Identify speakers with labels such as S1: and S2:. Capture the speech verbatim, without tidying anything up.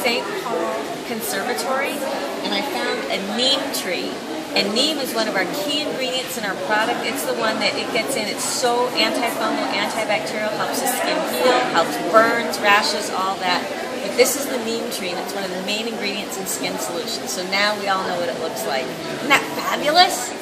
S1: Saint Paul Conservatory, and I found a neem tree. And neem is one of our key ingredients in our product. It's the one that it gets in. It's so antifungal, antibacterial, helps the skin heal, helps burns, rashes, all that. But this is the neem tree, and it's one of the main ingredients in skin solutions. So now we all know what it looks like. Isn't that fabulous?